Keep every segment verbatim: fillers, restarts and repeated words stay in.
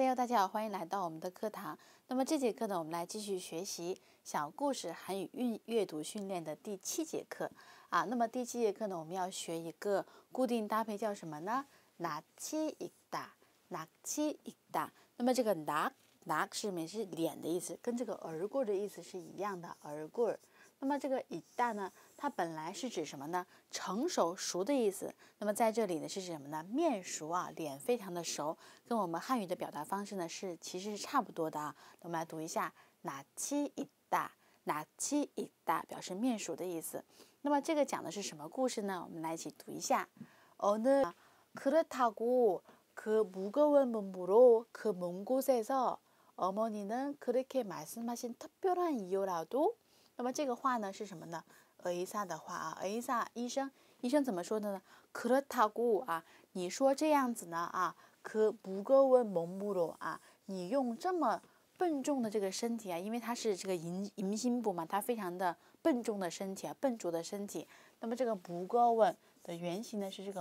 Hello，大家好，欢迎来到我们的课堂。那么这节课呢，我们来继续学习小故事韩语韵阅读训练的第七节课啊。那么第七节课呢，我们要学一个固定搭配，叫什么呢？나치있다，나치있다。那么这个낙 낙是面是脸的意思，跟这个耳棍的意思是一样的，耳棍。那么这个있다呢，它本来是指什么呢？成熟熟的意思。那么在这里呢是指什么呢？面熟啊，脸非常的熟，跟我们汉语的表达方式呢是其实是差不多的啊。那我们来读一下，나치있다，나치있다表示面熟的意思。那么这个讲的是什么故事呢？我们来一起读一下。어느그렇다고 그 무거운 몸으로 그 먼 곳에서 어머니는 그렇게 말씀하신 특별한 이유라도。那么这个话呢是什么呢？의사的话啊，의사医生，医生怎么说的呢？그렇다고啊，你说这样子呢啊，그 무거운 몸으로啊，你用这么笨重的这个身体啊，因为它是这个银银心部嘛，它非常的笨重的身体啊，笨拙的身体。那么这个무거운的原型呢是这个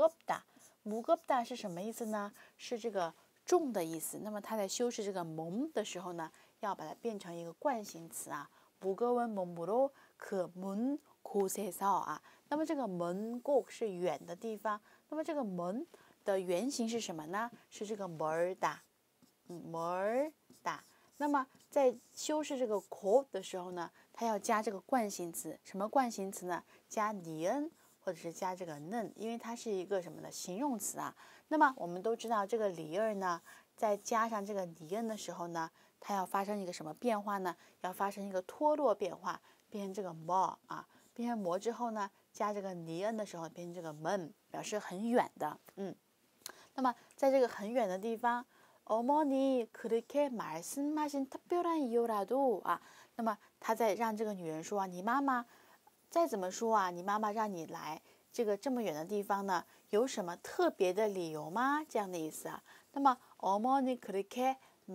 무겁다，무겁다是什么意思呢？是这个重的意思。那么它在修饰这个몸的时候呢，要把它变成一个惯性词啊。무거운 몸으로 그 먼 곳에서啊，那么这个먼 곳是远的地方，那么这个먼的原型是什么呢？是这个멀다，嗯，멀다。那么在修饰这个곳的时候呢，它要加这个惯性词，什么惯性词呢？加니은或者是加这个는，因为它是一个什么呢？形容词啊。那么我们都知道这个리을呢，再加上这个니은的时候呢，它要发生一个什么变化呢？要发生一个脱落变化，变成这个뭐啊，变成뭐之后呢，加这个니은的时候变成这个먼，表示很远的。嗯，那么在这个很远的地方，어머니 그렇게 말씀하신 특별한 이유라도啊，那么他在让这个女人说啊，你妈妈再怎么说啊，你妈妈让你来这个这么远的地方呢，有什么特别的理由吗？这样的意思啊。那么어머니 그렇게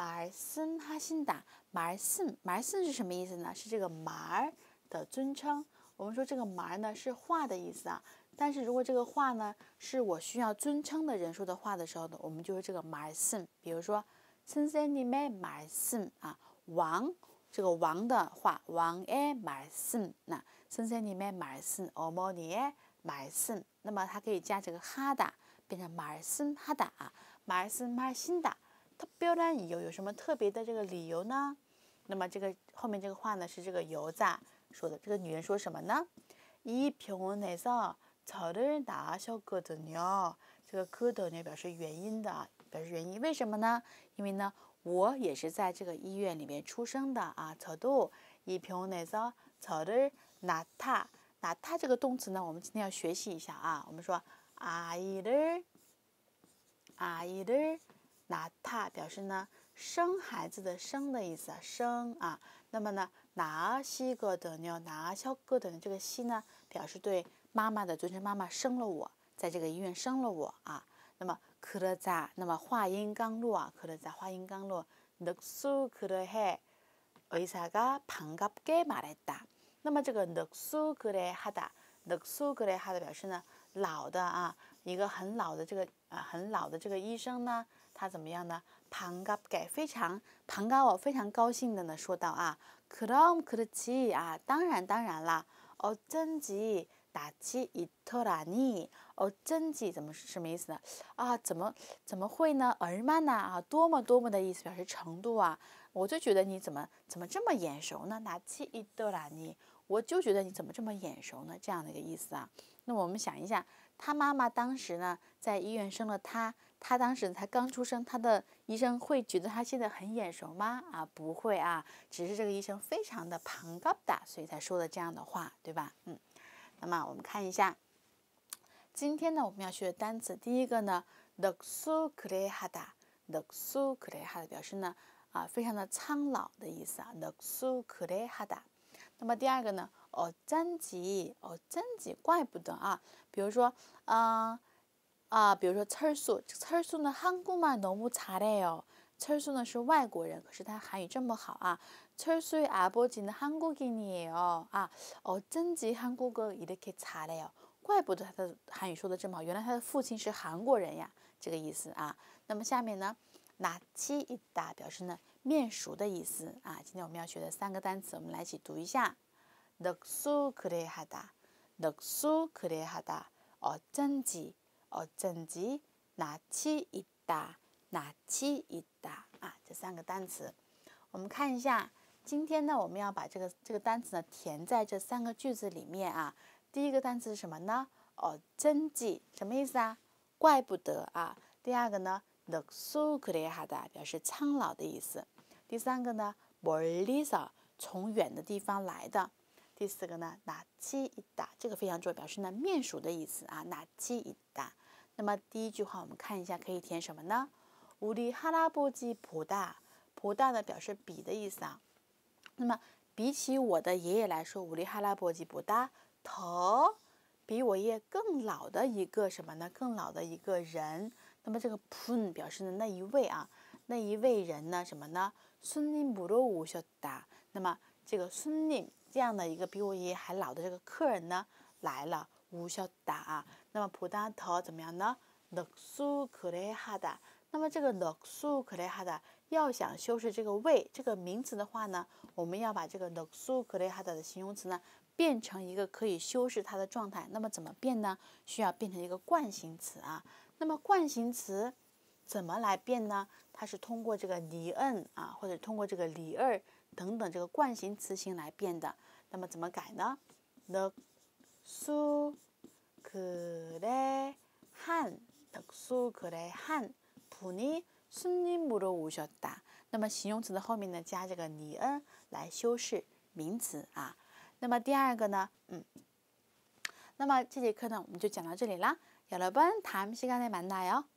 말씀하신다，말씀 말씀是什么意思呢？是这个말的尊称。我们说这个말呢是话的意思啊，但是如果这个话呢是我需要尊称的人说的话的时候呢，我们就是这个말씀。比如说선생님의 말씀啊，王这个王的话，왕의 말씀，那선생님의 말씀，어머니의 말씀，那么它可以加这个하다，变成말씀하다啊，말씀하신다。特别理由有什么特别的这个理由呢？那么这个后面这个话呢是这个여자说的，这个女人说什么呢？이 병원에서 저를 낳으셨거든요。这个거든요表示原因的，表示原因。为什么呢？因为呢，我也是在这个医院里面出生的啊。저도 이 병원에서 저를 낳다，낳다这个动词呢，我们今天要学习一下啊。我们说아이를 아이를 낳다表示呢生孩子的生的意思啊，生啊。那么呢낳으시거든요，낳으셨거든요这个시呢表示对妈妈的尊称，妈妈生了我，在这个医院生了我啊。那么그러자，那么话音刚落啊，그러자话音刚落，늑수 그러해 의사가 반갑게 말했다。那么这个늑수 그래하다，늑수 그래하다表示呢老的啊，一个很老的这个啊很老的这个医生呢，他怎么样呢？반갑게非常반가워非常高兴的呢说道啊，그럼 그렇지啊，当然当然啦，어쩐지 낯이 있더라니， 어쩐지怎么什么意思呢？啊，怎么怎么会呢？얼마나啊，多么多么的意思，表示程度啊。我就觉得你怎么怎么这么眼熟呢？낯이 있더라니，我就觉得你怎么这么眼熟呢？这样的一个意思啊。那我们想一下，他妈妈当时呢在医院生了他，他当时才刚出生，他的医生会觉得他现在很眼熟吗？啊，不会啊，只是这个医生非常的반갑다，所以才说的这样的话，对吧？嗯，那么我们看一下，今天呢我们要学的单词，第一个呢늑수 그래하다，늑수 그래하다表示呢啊非常的苍老的意思啊，늑수 그래하다。那么第二个呢？어쩐지， 어쩐지，怪不得啊。比如说，啊、呃、啊，比如说철수，철수呢，한국말 너무 잘해요。철수呢是外国人，可是他韩语这么好啊。철수의 아버지는 한국인이에요。啊， 어쩐지 한국어 이렇게 잘해요。怪不得他的韩语说的这么好，原来他的父亲是韩国人呀，这个意思啊。那么下面呢， 나치있다表示呢面熟的意思啊。今天我们要学的三个单词，我们来一起读一下。넉수 그래 하다, 넉수 그래 하다, 어쩐지, 어쩐지, 낯이 있다, 낯이 있다啊，这三个单词，我们看一下。今天呢，我们要把这个这个单词呢填在这三个句子里面啊。第一个单词是什么呢？哦，어쩐지什么意思啊？怪不得啊。第二个呢，넉수 그래 하다表示苍老的意思。第三个呢，멀리서从远的地方来的。第四个呢，낯이 있다这个非常重要，表示呢面熟的意思啊。낯이 있다。那么第一句话我们看一下，可以填什么呢？우리 할아버지보다，보다呢表示比的意思啊。那么比起我的爷爷来说，우리 할아버지보다 더比我爷爷更老的一个什么呢？更老的一个人。那么这个분表示的那一位啊，那一位人呢什么呢？손님으로 오셨다。那么这个손님这样的一个比我爷爷还老的这个客人呢来了，오셨다啊。那么보다 더怎么样呢？넉수 그래 하다。那么这个넉수 그래 하다要想修饰这个为这个名词的话呢，我们要把这个넉수 그래 하다的形容词呢变成一个可以修饰它的状态。那么怎么变呢？需要变成一个惯性词啊。那么惯性词怎么来变呢？它是通过这个니은啊，或者通过这个리을等等这个惯性词形来变的。那么怎么改呢？넉수 그래 한 넉수 그래 한 분이 손님으로 오셨다。那么形容词的后面呢加这个니은来修饰名词啊。那么第二个呢，嗯，那么这节课呢我们就讲到这里啦。여러분 다음 시간에 만나요.